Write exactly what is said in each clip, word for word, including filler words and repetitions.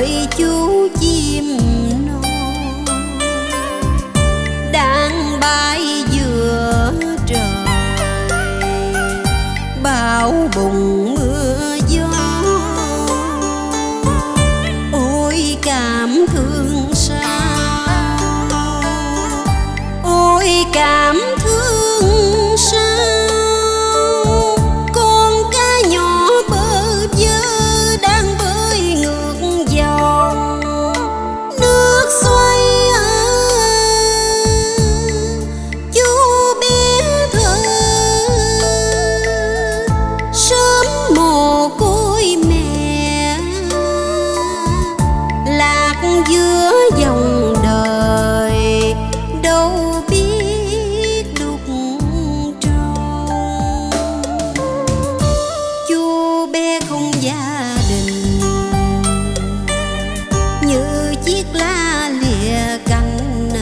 hỡi chú chim non đang bay giữa trời, bão bùng mưa gió. Ôi cảm thương sao, ôi cảm thương sao, con cá nhỏ bơ vơ đang bơi ngược dòng nước xoay. Chú bé thơ sớm mồ côi mẹ, lạc giữa dòng đời đâu biết đúc tròn. Chú bé không gia đình như chiếc lá lìa cành,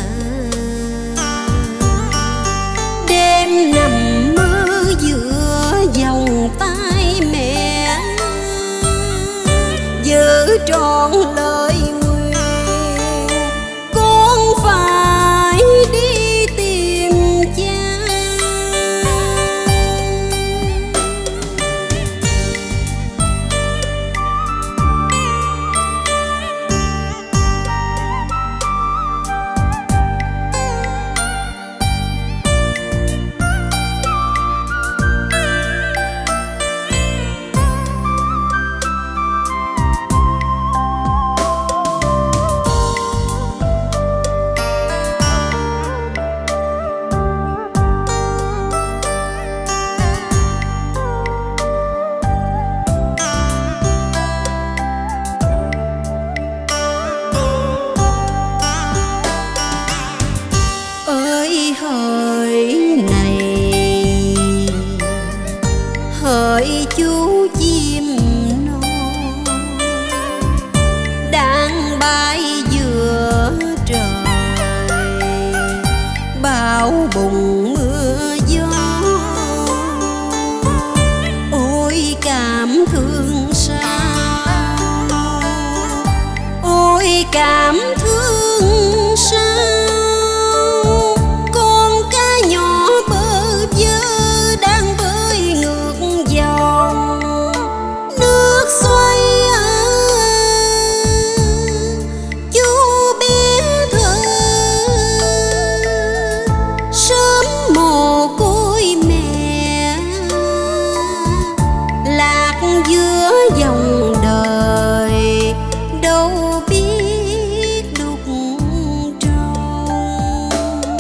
đêm nằm mơ giữa vòng tay mẹ, giữ trọn lời nguyện con phải đi tìm cha. Hỡi này, hỡi chú chim non đang bay giữa trời, bão bùng mưa gió. Ôi cảm thương sao, ôi cảm thương sao, giữa dòng đời đâu biết đúc tròn.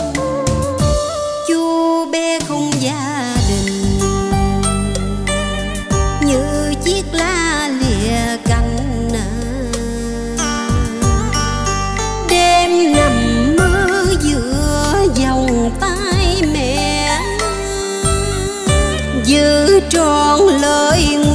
Chú bé không gia đình như chiếc lá lìa cành, đêm nằm mơ giữa vòng tay mẹ, giữ trọn lời